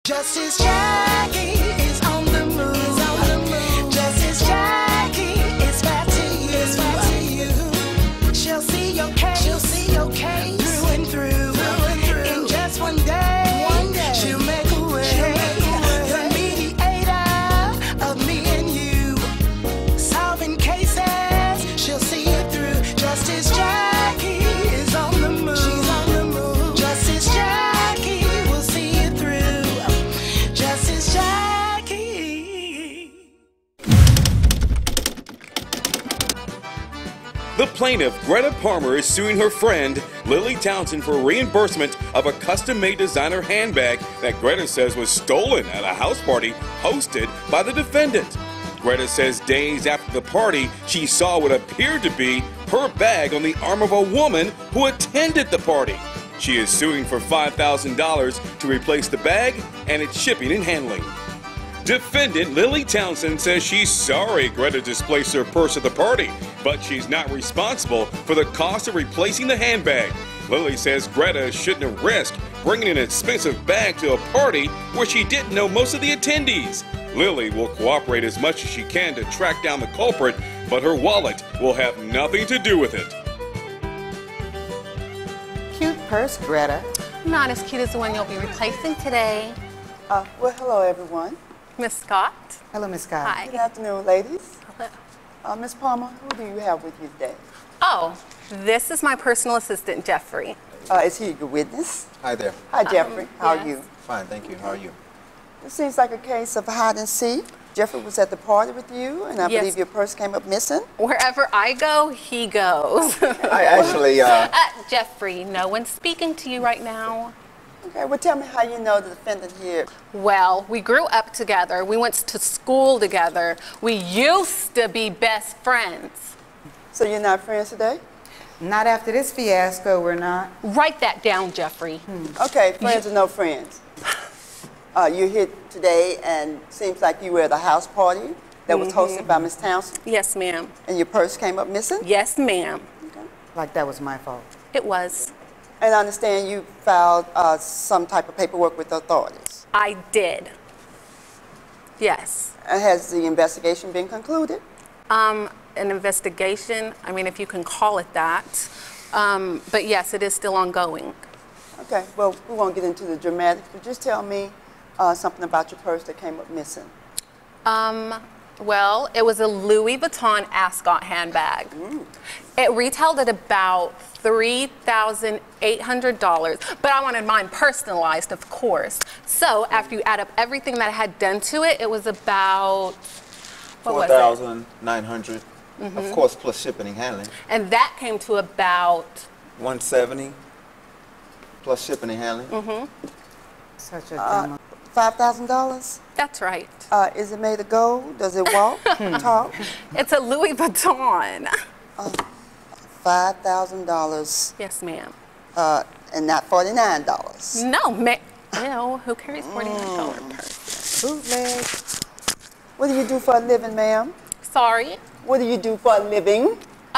Justice Jacque is on the move. Justice Jacque is back to you. She'll see your case. Through and through. In just one day. She'll make a way. The mediator of me and you. Solving cases. She'll see it through. Justice Jacque is on the move. She's on the move. Justice Jacque will see it through. Justice Jacque. The plaintiff, Greta Palmer, is suing her friend, Lily Townsend, for reimbursement of a custom-made designer handbag that Greta says was stolen at a house party hosted by the defendant. Greta says days after the party, she saw what appeared to be her bag on the arm of a woman who attended the party. She is suing for $5,000 to replace the bag and its shipping and handling. Defendant Lily Townsend says she's sorry Greta displaced her purse at the party, but she's not responsible for the cost of replacing the handbag. Lily says Greta shouldn't have risked bringing an expensive bag to a party where she didn't know most of the attendees. Lily will cooperate as much as she can to track down the culprit, but her wallet will have nothing to do with it. Cute purse, Greta. Not as cute as the one you'll be replacing today. Well, hello, everyone. Miss Scott. Hello, Miss Scott. Hi. Good afternoon, ladies. Hello. Miss Palmer, who do you have with you today? Oh, this is my personal assistant, Jeffrey. Is he your witness? Hi there. Hi, Jeffrey. How yes. are you? Fine, thank you. How are you? It seems like a case of hide and seek. Jeffrey was at the party with you, and I Yes. believe your purse came up missing. Wherever I go, he goes. I actually, Jeffrey, no one's speaking to you right now. Okay, well, tell me how you know the defendant here. Well, we grew up together. We went to school together. We used to be best friends. So you're not friends today? Not after this fiasco, we're not. Write that down, Jeffrey. Okay, friends or no friends. You're here today, and seems like you were at a house party that was hosted by Miss Townsend, Yes, ma'am. and your purse came up missing? Yes, ma'am. Okay. Like that was my fault. It was. And I understand you filed some type of paperwork with the authorities. I did. Yes. And has the investigation been concluded? An investigation, I mean, if you can call it that. But yes, it is still ongoing. Okay, well, we won't get into the dramatics, but just tell me something about your purse that came up missing. Well, it was a Louis Vuitton ascot handbag. It retailed at about $3,800, but I wanted mine personalized, of course. So after you add up everything that I had done to it, it was about, what was it? $4,900. Of course, plus shipping and handling. And that came to about $170 plus shipping and handling. Such a drama. $5,000? That's right. Is it made of gold? Does it walk, talk? It's a Louis Vuitton. $5,000 Yes, ma'am. and not $49. No, ew, who carries $49 purse? Bootleg. What do you do for a living, ma'am? Sorry. What do you do for a living?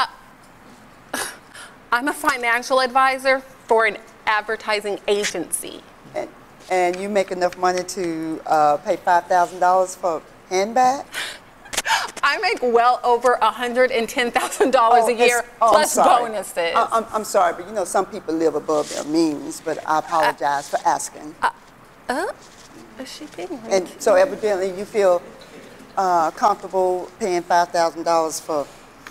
I'm a financial advisor for an advertising agency. And you make enough money to pay $5,000 for a handbag? I make well over $110,000 a year plus bonuses. I'm sorry, but you know some people live above their means, but I apologize for asking. Is she being rude? And so evidently you feel comfortable paying $5,000 for...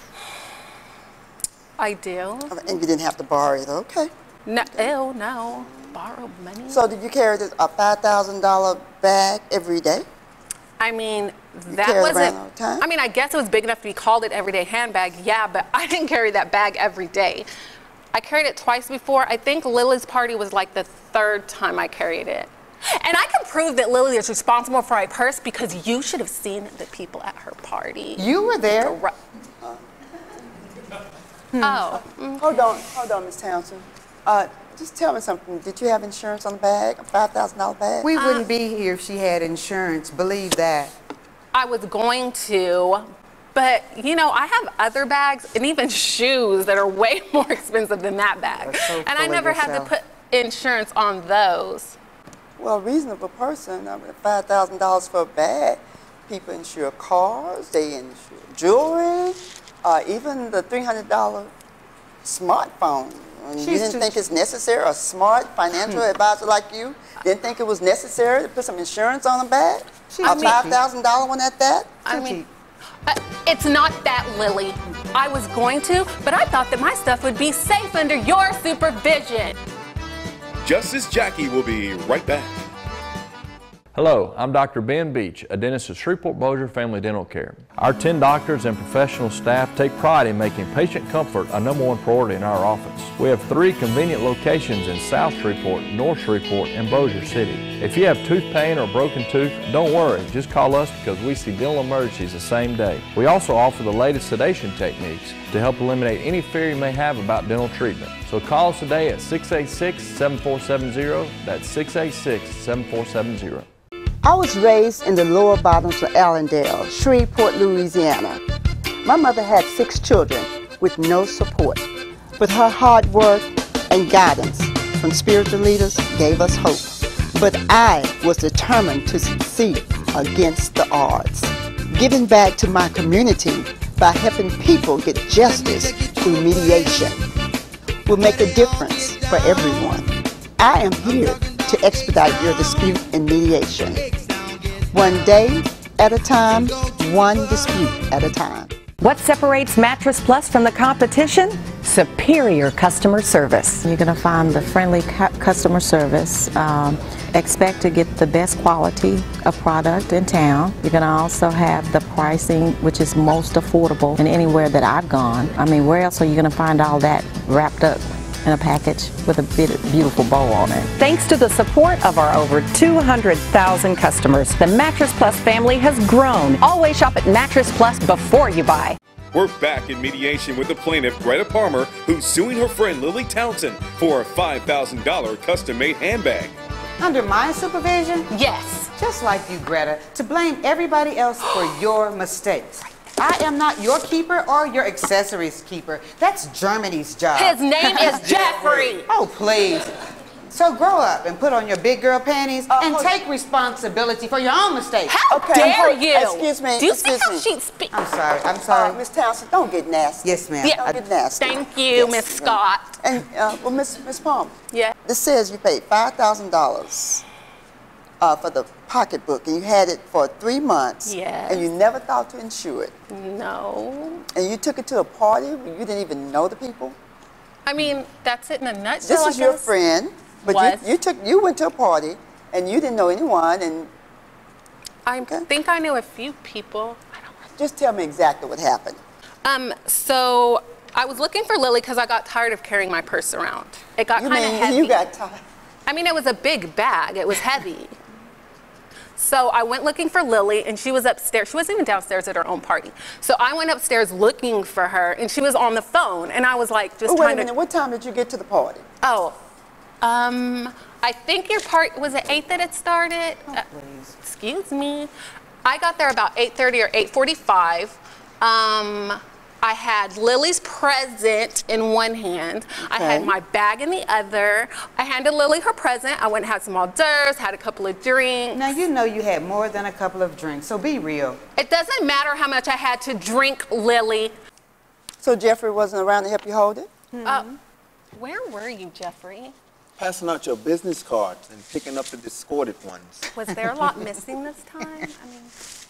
I do. And you didn't have to borrow it, okay. No, ew, no. Borrow money? So did you carry a $5,000 bag every day? I mean, that carry it wasn't... around all the time? I mean, I guess it was big enough to be called an everyday handbag, yeah, but I didn't carry that bag every day. I carried it twice before. I think Lily's party was like the third time I carried it. And I can prove that Lily is responsible for my purse because you should have seen the people at her party. You were there. Hold on, Miss Townsend. Just tell me something. Did you have insurance on the bag, a $5,000 bag? We wouldn't be here if she had insurance. Believe that. I was going to, but you know, I have other bags and even shoes that are way more expensive than that bag. So and I never had to put insurance on those. Well, a reasonable person, I mean, $5,000 for a bag. People insure cars, they insure jewelry, even the $300 smartphone. And you didn't think it's necessary, a smart financial advisor like you didn't think it was necessary to put some insurance on a bag? A $5,000 one at that? I mean, it's not that, Lily. I was going to, but I thought that my stuff would be safe under your supervision. Justice Jackie will be right back. Hello, I'm Dr. Ben Beach, a dentist at Shreveport-Bossier Family Dental Care. Our 10 doctors and professional staff take pride in making patient comfort a #1 priority in our office. We have 3 convenient locations in South Shreveport, North Shreveport, and Bossier City. If you have tooth pain or broken tooth, don't worry, just call us because we see dental emergencies the same day. We also offer the latest sedation techniques to help eliminate any fear you may have about dental treatment. So call us today at 686-7470. That's 686-7470. I was raised in the lower bottoms of Allendale, Shreveport, Louisiana. My mother had 6 children with no support, but her hard work and guidance from spiritual leaders gave us hope. But I was determined to succeed against the odds, giving back to my community by helping people get justice through mediation will make a difference for everyone. I am here to expedite your dispute in mediation. One day at a time, one dispute at a time. What separates Mattress Plus from the competition? Superior customer service. You're going to find the friendly customer service. Expect to get the best quality of product in town. You're going to also have the pricing, which is most affordable in anywhere that I've gone. I mean, where else are you going to find all that wrapped up in a package with a beautiful bow on it? Thanks to the support of our over 200,000 customers, the Mattress Plus family has grown. Always shop at Mattress Plus before you buy. We're back in mediation with the plaintiff, Greta Palmer, who's suing her friend Lily Townsend for a $5,000 custom-made handbag. Under my supervision? Yes. Just like you, Greta, to blame everybody else for your mistakes. I am not your keeper or your accessories keeper. That's Germany's job. His name is Jeffrey. Oh, please. So grow up and put on your big girl panties and take responsibility for your own mistakes. How dare you? Excuse me. Do you see how she speaks? I'm sorry. I'm sorry. Miss Townsend, don't get nasty. Yes, ma'am. Yeah. Don't get nasty. Thank you, Miss Scott. And, well, Miss Palmer. Yeah. This says you paid $5,000 for the pocketbook, and you had it for 3 months. Yes. And you never thought to insure it. No. And you took it to a party where you didn't even know the people. I mean, that's it in a nutshell. This is your friend, but you went to a party and you didn't know anyone. And I think I knew a few people. just tell me exactly what happened. So I was looking for Lily because I got tired of carrying my purse around. It got kind of heavy. You got tired? I mean, it was a big bag. It was heavy. So I went looking for Lily, and she was upstairs. She wasn't even downstairs at her own party. So I went upstairs looking for her, and she was on the phone. And I was like, just wait a minute. What time did you get to the party? Oh, I think your part was at 8 that it started. Please. Excuse me. I got there about 8:30 or 8:45. I had Lily's present in one hand. I had my bag in the other. I handed Lily her present. I went and had some hors d'oeuvres, had a couple of drinks. Now, you know you had more than a couple of drinks, so be real. It doesn't matter how much I had to drink, Lily. So Jeffrey wasn't around to help you hold it? Where were you, Jeffrey? Passing out your business cards and picking up the discarded ones. Was there a lot missing this time? I mean,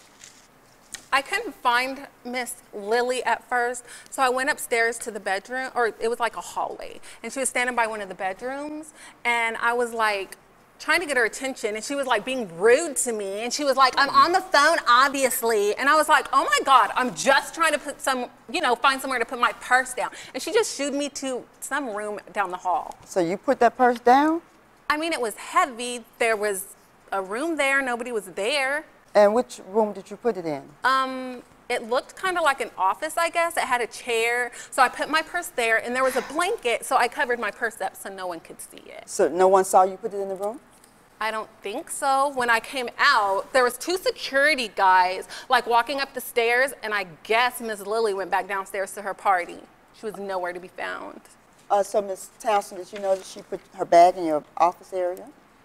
I couldn't find Miss Lily at first, so I went upstairs to the bedroom, or it was like a hallway, and she was standing by one of the bedrooms, and I was like trying to get her attention, and she was like being rude to me, and she was like, I'm on the phone, obviously, and I was like, oh my God, I'm just trying to put find somewhere to put my purse down, and she just shooed me to some room down the hall. So you put that purse down? I mean, it was heavy. There was a room there, nobody was there. And which room did you put it in? It looked kind of like an office, I guess. It had a chair, so I put my purse there, and there was a blanket, so I covered my purse up so no one could see it. So no one saw you put it in the room? I don't think so. When I came out, there was 2 security guys, like walking up the stairs, and I guess Miss Lily went back downstairs to her party. She was nowhere to be found. So Miss Townsend, did you know that she put her bag in your office area?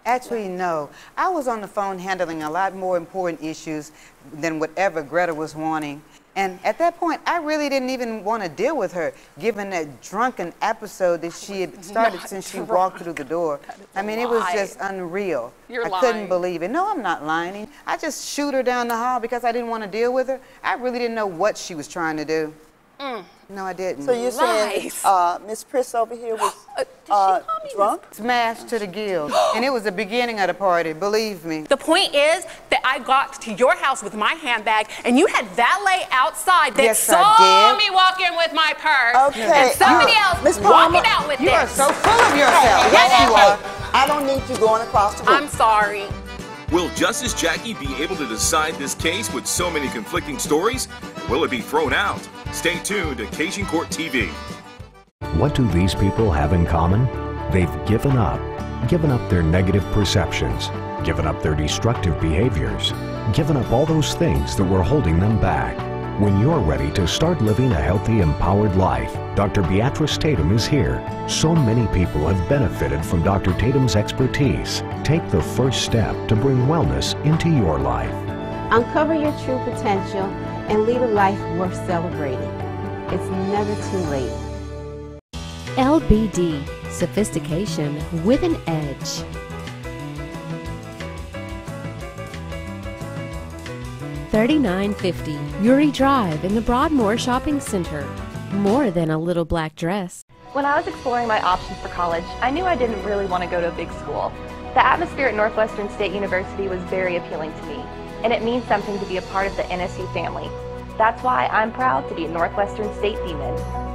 Actually, no. I was on the phone handling a lot more important issues than whatever Greta was wanting. And at that point, I really didn't even want to deal with her, given that drunken episode that she had started since she walked through the door. I mean, it was just unreal. I couldn't believe it. No, I'm not lying. I just shoot her down the hall because I didn't want to deal with her. I really didn't know what she was trying to do. No, I didn't. So you're saying Miss Priss over here was drunk? Smashed to the gills. And it was the beginning of the party, believe me. The point is that I got to your house with my handbag, and you had valet outside that saw me walk in with my purse. Okay. And somebody else walking out with You this. are so full of yourself. Yes, you are. I don't need you going across the room. I'm sorry. Will Justice Jackie be able to decide this case with so many conflicting stories? Will it be thrown out? Stay tuned to Cajun Court TV. What do these people have in common? They've given up their negative perceptions, given up their destructive behaviors, given up all those things that were holding them back. When you're ready to start living a healthy, empowered life, Dr. Beatrice Tatum is here. So many people have benefited from Dr. Tatum's expertise. Take the first step to bring wellness into your life. Uncover your true potential and lead a life worth celebrating. It's never too late. LBD, sophistication with an edge. $39.50 Uri Drive in the Broadmoor Shopping Center. More than a little black dress. When I was exploring my options for college, I knew I didn't really want to go to a big school. The atmosphere at Northwestern State University was very appealing to me, and it means something to be a part of the NSU family. That's why I'm proud to be a Northwestern State Demon.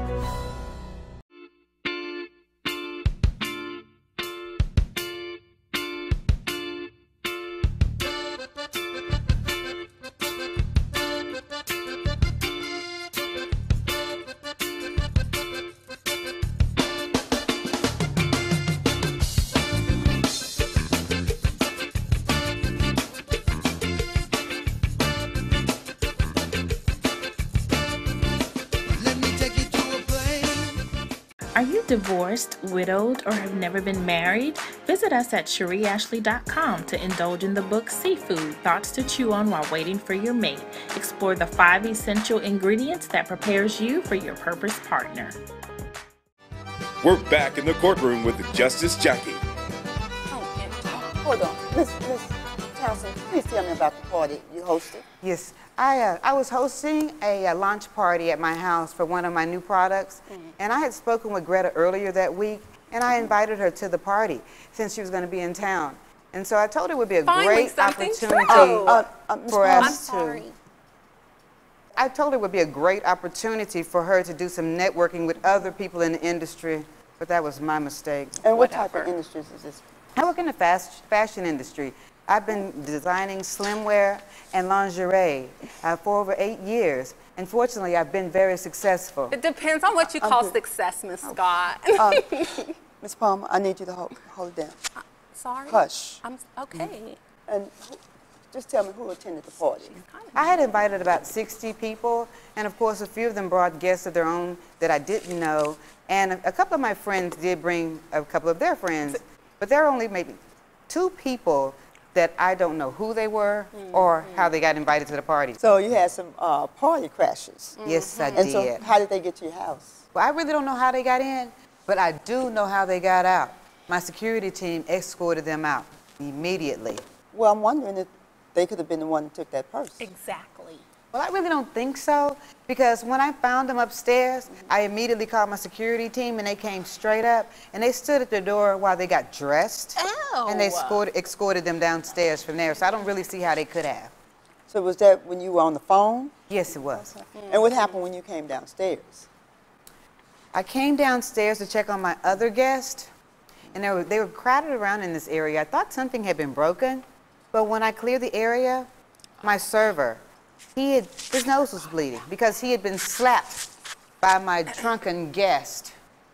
Are you divorced, widowed, or have never been married? Visit us at CherieAshley.com to indulge in the book Seafood, Thoughts to Chew On While Waiting for Your Mate. Explore the 5 essential ingredients that prepares you for your purpose partner. We're back in the courtroom with Justice Jackie. Hold on. Miss Townsend, please tell me about the party you hosted. Yes, I was hosting a launch party at my house for one of my new products, and I had spoken with Greta earlier that week, and I invited her to the party since she was going to be in town. And so I told her it would be a great opportunity for us to. I told her it would be a great opportunity for her to do some networking with other people in the industry, but that was my mistake. And what type of industries is this? I work in the fashion industry. I've been designing slimwear and lingerie for over 8 years. And fortunately, I've been very successful. It depends on what you call success, Miss Scott. Miss Palmer, I need you to hold it down. Sorry? Hush. I'm okay. And just tell me who attended the party. I had invited about 60 people, and of course, a few of them brought guests of their own that I didn't know. And a couple of my friends did bring a couple of their friends, but there are only maybe 2 people that I don't know who they were or how they got invited to the party. So you had some party crashes. Yes, I did. And so how did they get to your house? Well, I really don't know how they got in, but I do know how they got out. My security team escorted them out immediately. Well, I'm wondering if they could have been the one that took that purse. Exactly. Well, I really don't think so, because when I found them upstairs, I immediately called my security team, and they came straight up, and they stood at the door while they got dressed, and they escorted them downstairs from there, so I don't really see how they could have. So was that when you were on the phone? Yes, it was. And what happened when you came downstairs? I came downstairs to check on my other guest, and they were crowded around in this area. I thought something had been broken, but when I cleared the area, my server, his nose was bleeding because he had been slapped by my drunken guest.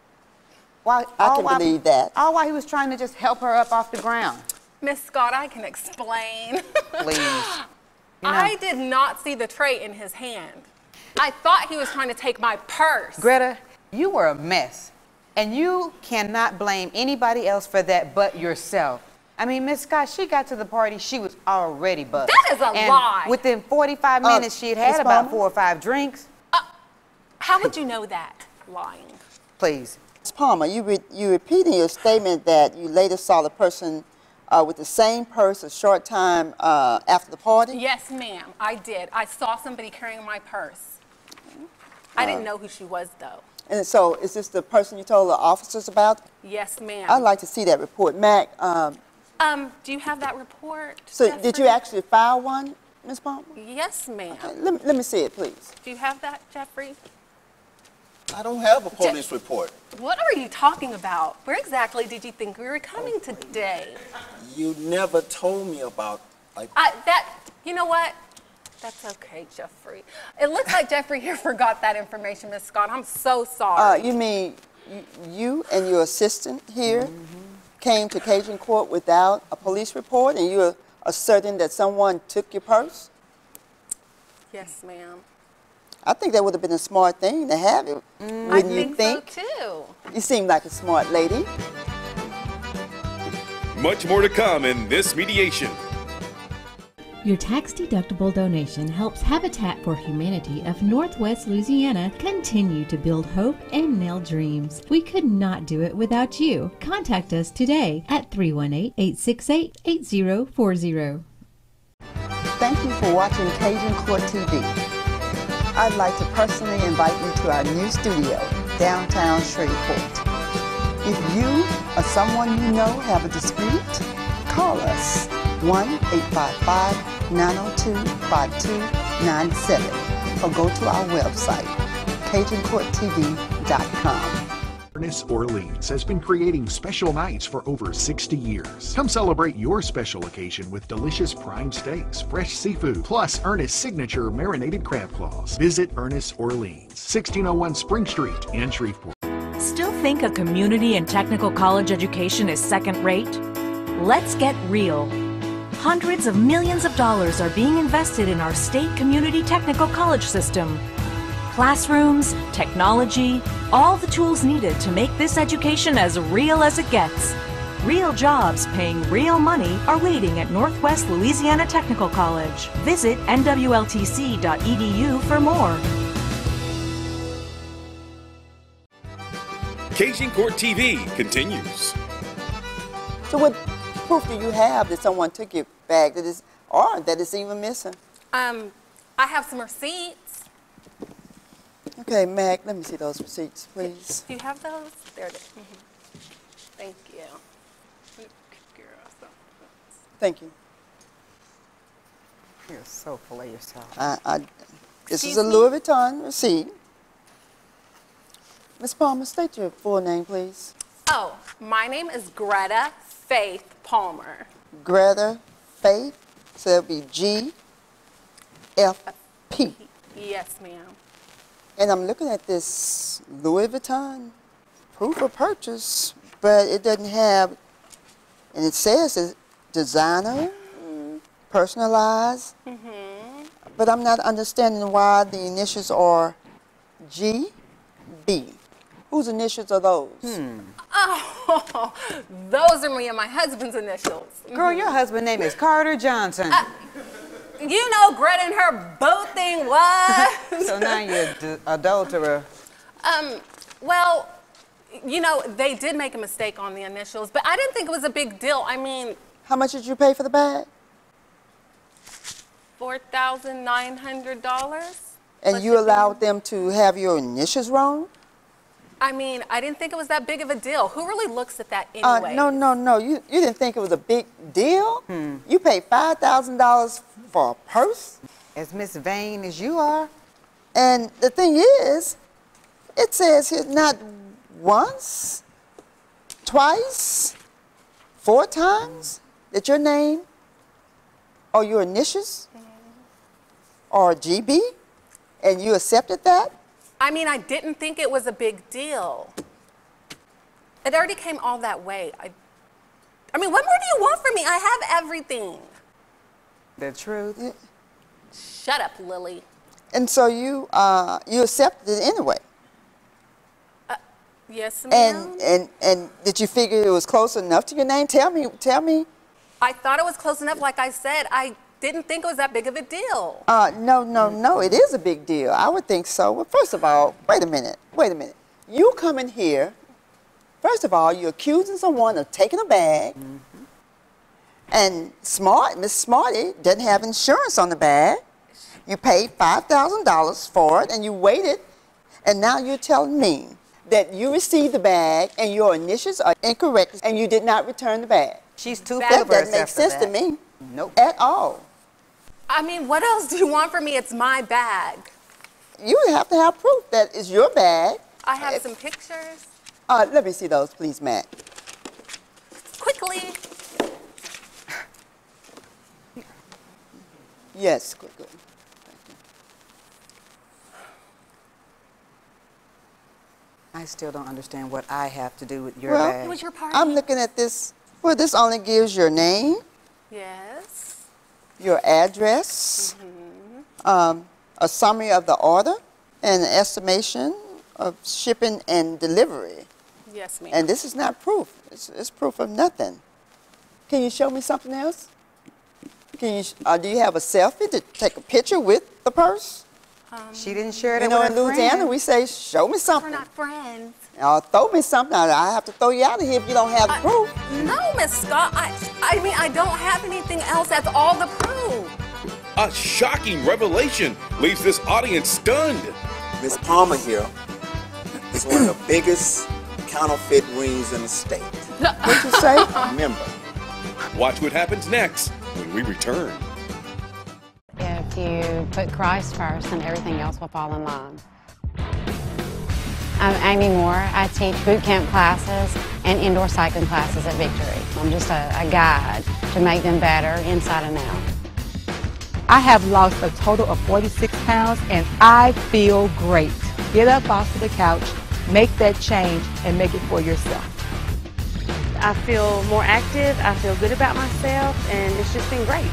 I can believe that. All while he was trying to just help her up off the ground. Miss Scott, I can explain. Please. I did not see the tray in his hand. I thought he was trying to take my purse. Greta, you were a mess, and you cannot blame anybody else for that but yourself. I mean, Miss Scott, she got to the party, she was already buzzed. That is a lie. Within 45 minutes, she had Ms. about Palmer? 4 or 5 drinks. How would you know that? Lying. Please. Ms. Palmer, you repeating your statement that you later saw the person with the same purse a short time after the party? Yes, ma'am, I did. I saw somebody carrying my purse. I didn't know who she was, though. And so, is this the person you told the officers about? Yes, ma'am. I'd like to see that report. Mac, do you have that report? so Jeffrey? did you actually file one, Ms. Palmer? Yes, ma'am. Let me see it, please. Do you have that, Jeffrey? I don't have a police report. What are you talking about? Where exactly did you think we were coming today? You never told me about, like... You know what? That's okay, Jeffrey. It looks like Jeffrey here forgot that information, Miss Scott. I'm so sorry. You mean you and your assistant here came to Cajun Court without a police report, and you're asserting that someone took your purse? Yes, ma'am. I think that would have been a smart thing to have it. Wouldn't you think? So too. You seem like a smart lady. Much more to come in this mediation. Your tax-deductible donation helps Habitat for Humanity of Northwest Louisiana continue to build hope and nail dreams. We could not do it without you. Contact us today at 318-868-8040. Thank you for watching Cajun Court TV. I'd like to personally invite you to our new studio, downtown Shreveport. If you or someone you know have a dispute, call us 1-855-902-5297 or go to our website, CajunCourtTV.com. Ernest Orleans has been creating special nights for over 60 years. Come celebrate your special occasion with delicious prime steaks, fresh seafood, plus Ernest's signature marinated crab claws. Visit Ernest Orleans, 1601 Spring Street in Shreveport. Still think a community and technical college education is second rate? Let's get real. Hundreds of millions of dollars are being invested in our state community technical college system. Classrooms, technology, all the tools needed to make this education as real as it gets. Real jobs paying real money are waiting at Northwest Louisiana Technical College. Visit nwltc.edu for more. Cajun Court TV continues. So what proof do you have that someone took your bag or that it's even missing? I have some receipts. Okay, Mac, let me see those receipts, please. Do you have those? There it is. Thank you. Thank you. You're so full of yourself. This is a Louis Vuitton receipt. Ms. Palmer, state your full name, please. Oh, my name is Greta Faith Palmer. Greta Faith, so it'll be G-F-P. Yes, ma'am. And I'm looking at this Louis Vuitton proof of purchase, but it doesn't have, and it says it's designer, personalized, but I'm not understanding why the initials are G-B. Whose initials are those? Oh, those are me and my husband's initials. Girl, your husband's name is Carter Johnson. You know Greta and her boat thing was. So now you're an adulterer. Well, you know, they did make a mistake on the initials, but I didn't think it was a big deal. I mean... How much did you pay for the bag? $4,900. And you allowed them to have your initials wrong? I mean, I didn't think it was that big of a deal. Who really looks at that anyway? No. You didn't think it was a big deal? You paid $5,000 for a purse? As Miss Vain as you are. And the thing is, it says here not once, twice, 4 times that your name or your initials are GB, and you accepted that? I mean, I didn't think it was a big deal. It already came all that way. I mean, what more do you want from me? I have everything. The truth? Shut up, Lily. And so you accepted it anyway? Yes, ma'am. And did you figure it was close enough to your name? Tell me I thought it was close enough. Like I said, I didn't think it was that big of a deal. No, it is a big deal. I would think so. Well, first of all, wait a minute. You come in here, first of all, you're accusing someone of taking a bag, and Miss Smarty didn't have insurance on the bag. You paid $5,000 for it, and you waited, and now you're telling me that you received the bag, and your initials are incorrect, and you did not return the bag. She's too full of herself. That makes sense to me. Nope. At all. I mean, what else do you want from me? It's my bag. You have to have proof that it's your bag. I have some pictures. Let me see those, please, Matt. Quickly. Yes, quickly. I still don't understand what I have to do with your Well, bag. It was your party. I'm looking at this. Well, this only gives your name, Yes. your address, a summary of the order, and an estimation of shipping and delivery. Yes, ma'am. And this is not proof. It's proof of nothing. Can you show me something else? Can you? Do you have a selfie to take a picture with the purse? She didn't share it You with know, her in Louisiana, friend. we say, show me something. We're not friends. Throw me something. I have to throw you out of here if you don't have the proof. No, Miss Scott. I mean, I don't have anything else. That's all the proof. A shocking revelation leaves this audience stunned. Miss Palmer here is one of the biggest counterfeit rings in the state. What'd you say? Remember. Watch what happens next when we return. If you put Christ first, then everything else will fall in line. I'm Amy Moore. I teach boot camp classes and indoor cycling classes at Victory. I'm just a guide to make them better inside and out. I have lost a total of 46 pounds and I feel great. Get up off of the couch, make that change, and make it for yourself. I feel more active, I feel good about myself, and it's just been great.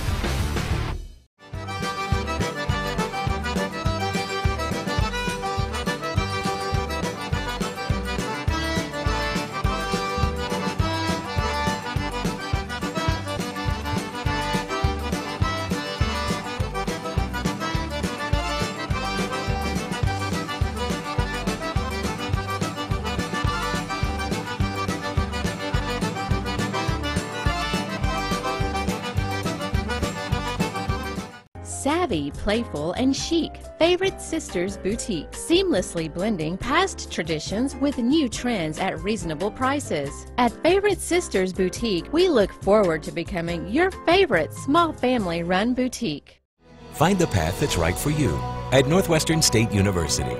Savvy, playful, and chic. Favorite Sisters Boutique. Seamlessly blending past traditions with new trends at reasonable prices. At Favorite Sisters Boutique, we look forward to becoming your favorite small family-run boutique. Find the path that's right for you at Northwestern State University.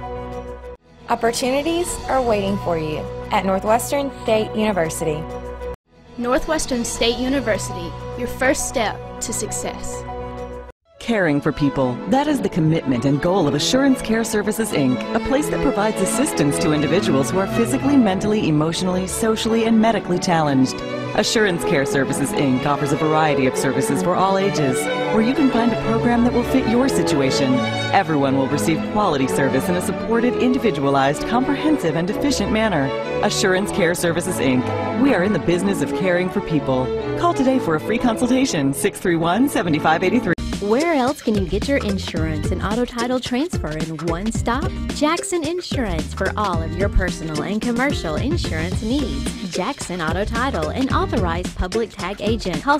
Opportunities are waiting for you at Northwestern State University. Northwestern State University, your first step to success. Caring for people. That is the commitment and goal of Assurance Care Services, Inc., a place that provides assistance to individuals who are physically, mentally, emotionally, socially, and medically challenged. Assurance Care Services, Inc. offers a variety of services for all ages, where you can find a program that will fit your situation. Everyone will receive quality service in a supported, individualized, comprehensive, and efficient manner. Assurance Care Services, Inc. We are in the business of caring for people. Call today for a free consultation, 631-7583. Where else can you get your insurance and auto title transfer in one stop? Jackson Insurance for all of your personal and commercial insurance needs. Jackson Auto Title, an authorized public tag agent. Call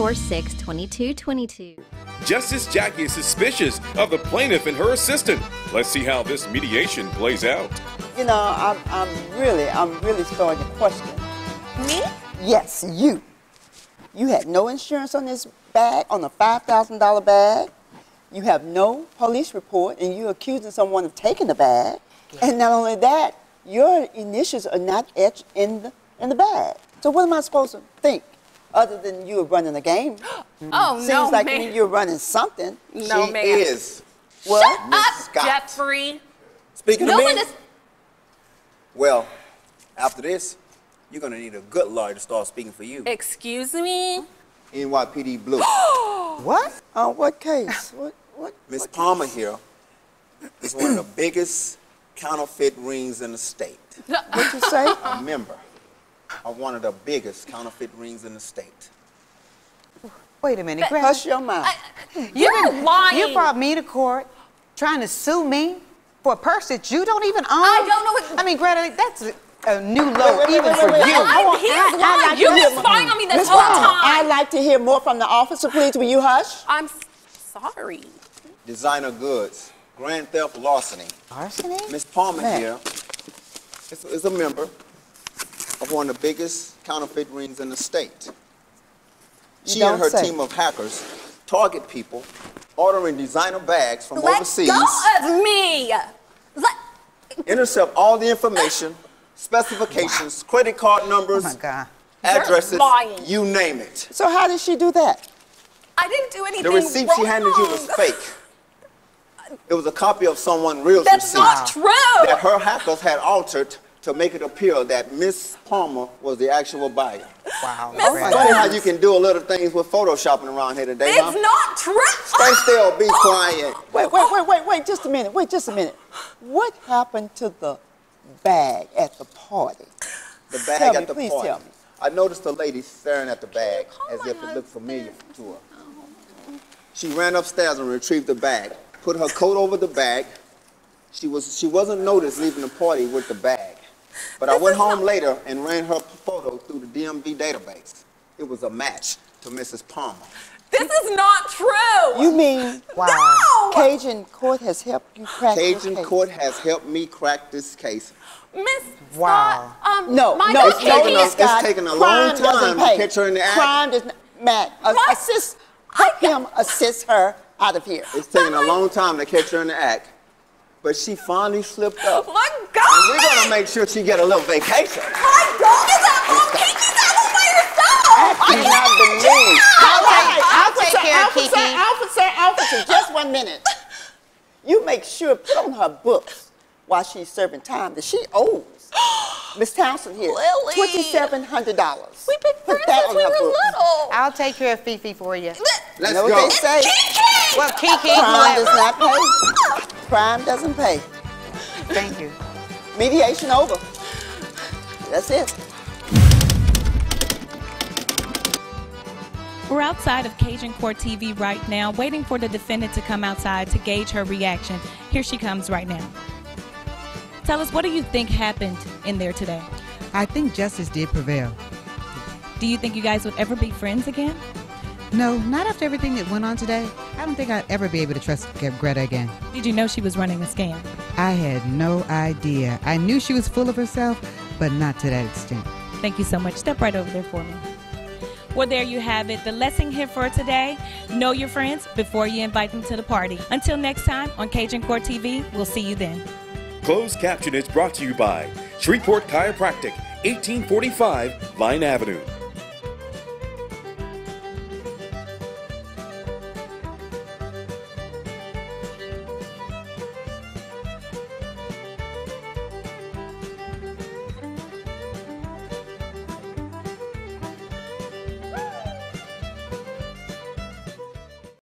746-2222. Justice Jacque is suspicious of the plaintiff and her assistant. Let's see how this mediation plays out. You know, I'm really starting to question. Me? Yes, you. You had no insurance on this bag, on a $5,000 bag. You have no police report, and you're accusing someone of taking the bag. And not only that, your initials are not etched in the bag. So what am I supposed to think, other than you were running a game? Oh, Seems no, like man. you're running something. No, She man. is. What? Shut Miss up, Scott. Jeffrey. Speaking No of one me, is. well, after this, you're going to need a good lawyer to start speaking for you. Excuse me? NYPD Blue. What? On what case? What? Miss Palmer here is one of the biggest counterfeit rings in the state. What'd you say? A member of one of the biggest counterfeit rings in the state. Wait a minute, Greta. Hush your mouth. You're lying. You brought me to court trying to sue me for a purse that you don't even own. I don't know what... I mean, Greta, that's a new low even for you. He's lying. You've been spying on me this whole time. I'd like to hear more from the officer. Please, will you hush? I'm sorry. Designer goods, grand theft larceny. Larceny? Miss Palmer here is a member of one of the biggest counterfeit rings in the state. She and her team of hackers target people ordering designer bags from overseas. Let go of me! Intercept all the information, specifications, credit card numbers, addresses, you name it. So how did she do that? I didn't do anything The receipt she handed you was fake. It was a copy of someone real's receipt. That's not true! That her hackers had altered to make it appear that Miss Palmer was the actual buyer. Wow. It's funny how you can do a little things with photoshopping around here today, It's not true! Stay still, be quiet. Wait, just a minute. What happened to the bag at the party? The bag at the please party. Tell me. I noticed the lady staring at the bag as if it looked familiar to her. She ran upstairs and retrieved the bag, put her coat over the bag. She wasn't noticed leaving the party with the bag. But I went home later and ran her photo through the DMV database. It was a match to Mrs. Palmer. This is not true! You mean No! Cajun Court has helped you crack this case? Cajun Court has helped me crack this case. Miss Wow. No, it's taken a long time to catch her in the act. Crime does not, Matt, help him assist her out of here. It's taken a long time to catch her in the act, but she finally slipped up. Let go! And we're gonna make sure she get a little vacation. My dog is at home! Kiki's at home by herself! I cannot believe. I'll take care of Kiki. Officer, just 1 minute. You make sure, put on her books while she's serving time that she owes Miss Townsend here Lily. $2,700. We've been friends since we were little. I'll take care of Fifi for you. Let's know go. what they say? Kiki! Well, Kiki, Crime does not pay. Crime doesn't pay. Thank you. Mediation over. That's it. We're outside of Cajun Court TV right now, waiting for the defendant to come outside to gauge her reaction. Here she comes right now. Tell us, what do you think happened in there today? I think justice did prevail. Do you think you guys would ever be friends again? No, not after everything that went on today. I don't think I'd ever be able to trust Greta again. Did you know she was running a scam? I had no idea. I knew she was full of herself, but not to that extent. Thank you so much. Step right over there for me. Well, there you have it. The lesson here for today: know your friends before you invite them to the party. Until next time on Cajun Court TV, we'll see you then. Closed caption is brought to you by Shreveport Chiropractic, 1845 Vine Avenue.